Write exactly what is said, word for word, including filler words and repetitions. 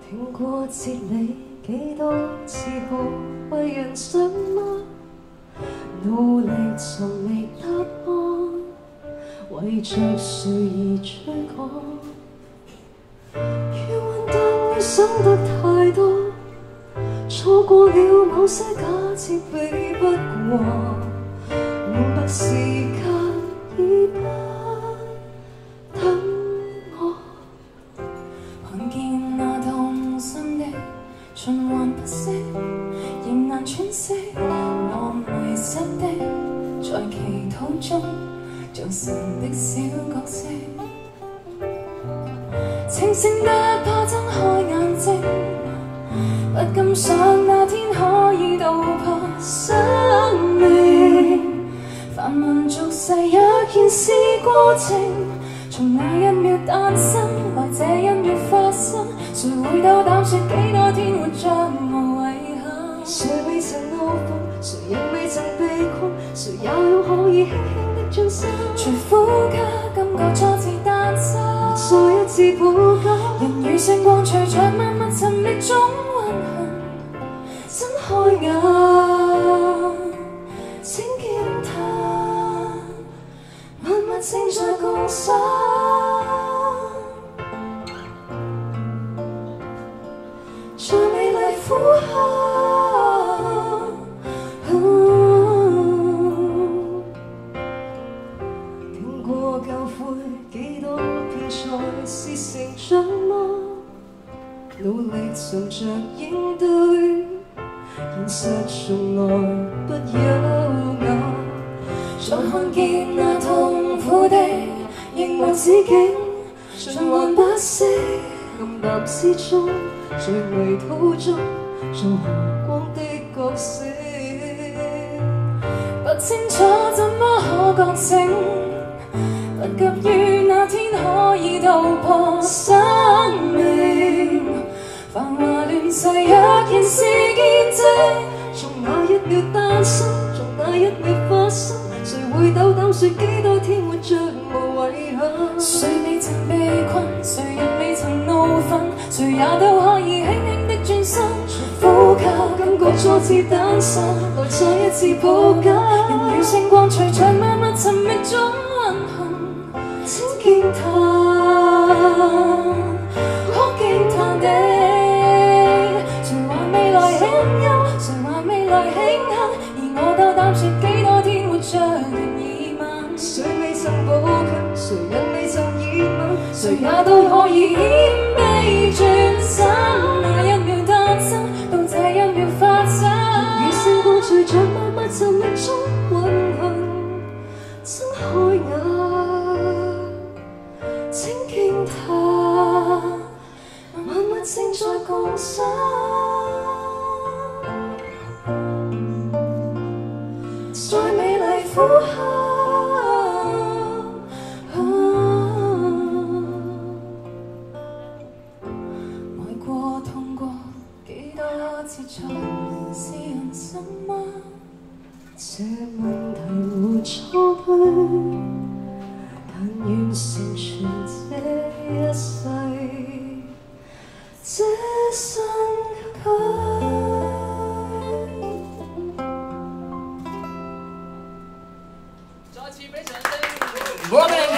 聽過哲理幾多次學為人想嗎？努力尋覓答案，為着誰而追趕？如運動要想得太多，錯過了某些假設比不過，明白時間已不等我。看見那痛心的循環不息，仍難喘息，我迷失的在祈禱中造成的小角色，清醒得怕睜開眼睛，不敢想那天可以道破生命。繁文俗世若然是過程，從那一秒誕生，來這一秒發生，誰會斗膽說幾多天活着無遺憾？誰未曾怒憤，誰人未曾被困，誰也有可以輕輕的轉身。隨呼吸感覺初次誕生，再一次抱緊，人如星光隨着萬物尋覓中運行。睜開眼，請驚嘆，萬物正在共生。在美麗呼吸，聽過舊悔幾多遍才是成長嗎？努力尋着應對，現實從來不優雅。再看見那痛苦的仍無止境，循環不息，暗淡之中，在泥土中做和光的角色。不清楚怎麼可覺醒，不急於那天可以道破生命。繁華亂世若然是見證，從那一秒誕生，從那一秒發生，誰會斗膽說幾多天活着無遺憾？誰未曾被困，誰人未曾怒憤，誰也都可以輕輕的轉身。呼吸感覺初次誕生，來再一次抱緊，人如星光隨着萬物尋覓中運行。請驚嘆，可驚嘆的，誰話未來輕優，誰話未來慶幸，而我鬥膽說幾多天活着仍疑問。誰未曾抱緊，誰人未曾熱吻，誰也都可以謙卑轉身。那一秒誕生，到這一秒發生，如星光隨着萬物尋覓中運行。睜開眼，請驚嘆，萬物正在共生。在美麗呼吸，愛過痛過幾多次才是人生嗎？這問題沒錯對，但願成全這一世，這生給佢。 再次俾掌聲，我哋。